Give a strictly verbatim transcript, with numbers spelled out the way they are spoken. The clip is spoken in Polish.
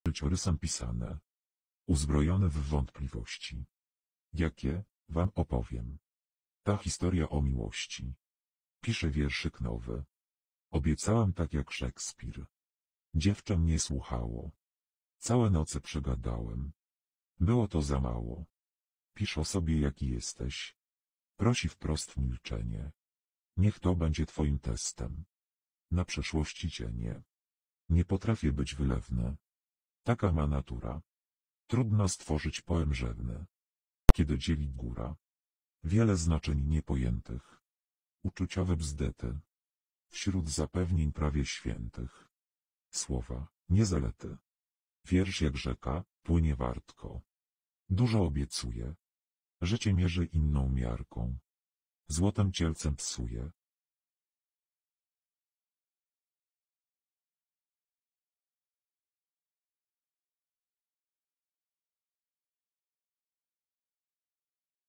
Życiorysem pisane. Uzbrojone w wątpliwości. Jakie, wam opowiem. Ta historia o miłości. Piszę wierszyk nowy. Obiecałam tak jak Szekspir. Dziewczę mnie słuchało. Całe noce przegadałem. Było to za mało. Pisz o sobie jaki jesteś. Prosi wprost milczenie. Niech to będzie twoim testem. Na przeszłości cienie. Nie potrafię być wylewny. Taka ma natura. Trudno stworzyć poem rzewny. Kiedy dzieli góra. Wiele znaczeń niepojętych. Uczuciowe bzdety. Wśród zapewnień prawie świętych. Słowa, nie zalety. Wiersz jak rzeka, płynie wartko. Dużo obiecuje. Życie mierzy inną miarką. Złotem cielcem psuje.